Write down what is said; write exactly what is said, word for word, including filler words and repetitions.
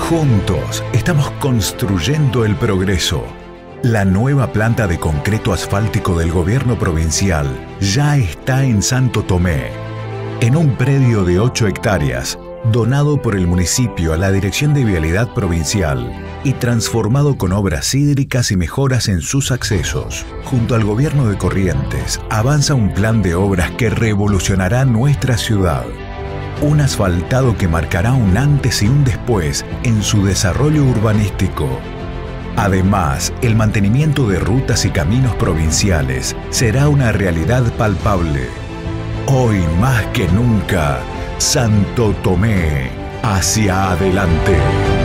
Juntos estamos construyendo el progreso. La nueva planta de concreto asfáltico del gobierno provincial ya está en Santo Tomé, en un predio de ocho hectáreas, donado por el municipio a la Dirección de Vialidad Provincial y transformado con obras hídricas y mejoras en sus accesos. Junto al gobierno de Corrientes, avanza un plan de obras que revolucionará nuestra ciudad. Un asfaltado que marcará un antes y un después en su desarrollo urbanístico. Además, el mantenimiento de rutas y caminos provinciales será una realidad palpable. Hoy más que nunca, Santo Tomé, hacia adelante.